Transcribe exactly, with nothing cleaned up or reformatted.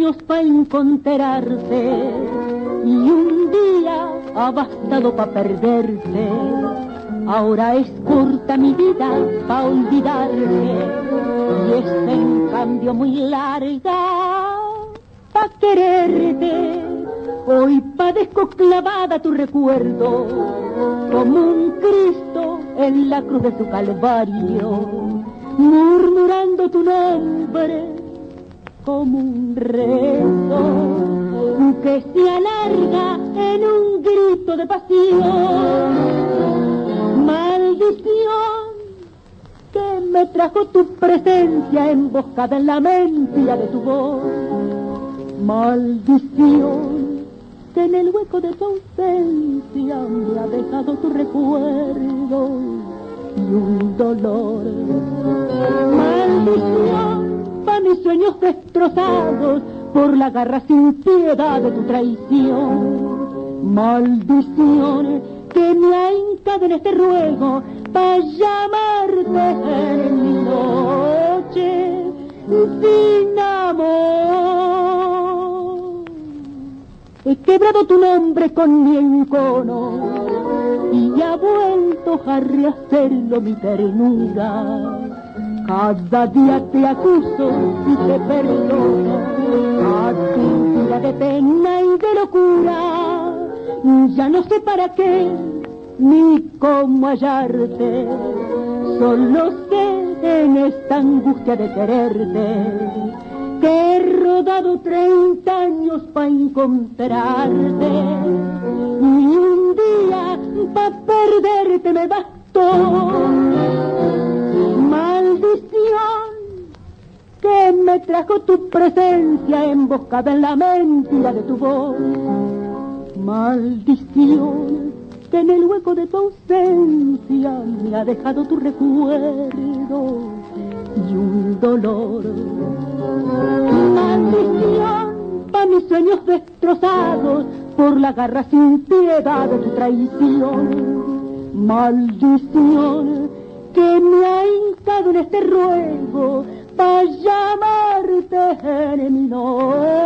años para encontrarte y un día ha bastado para perderte. Ahora es corta mi vida pa' olvidarte y es en cambio muy larga pa' quererte. Hoy padezco clavada tu recuerdo como un Cristo en la cruz de su calvario, murmurando tu nombre como un rezo que se alarga en un grito de pasión. Maldición que me trajo tu presencia emboscada en la mentira de tu voz. Maldición que en el hueco de tu ausencia me ha dejado tu recuerdo y un dolor. Maldición pa' mis sueños destrozados por la garra sin piedad de tu traición. Maldición que me ha hincado en este ruego pa' llamarte en mi noche sin amor. He quebrado tu nombre con mi encono y ha vuelto a rehacerlo mi ternura. Cada día te acuso y te perdono a tu vida de pena y de locura. Ya no sé para qué ni cómo hallarte, solo sé en esta angustia de quererte que he rodado treinta años pa' encontrarte y un día pa' perderte me bastó. Maldición que me trajo tu presencia emboscada en la mentira de tu voz. Maldición que en el hueco de tu ausencia me ha dejado tu recuerdo y un dolor. Maldición pa' mis sueños destrozados por la garra sin piedad de tu traición. Maldición que me ha hincado en este ruego pa' llamarte en mi noche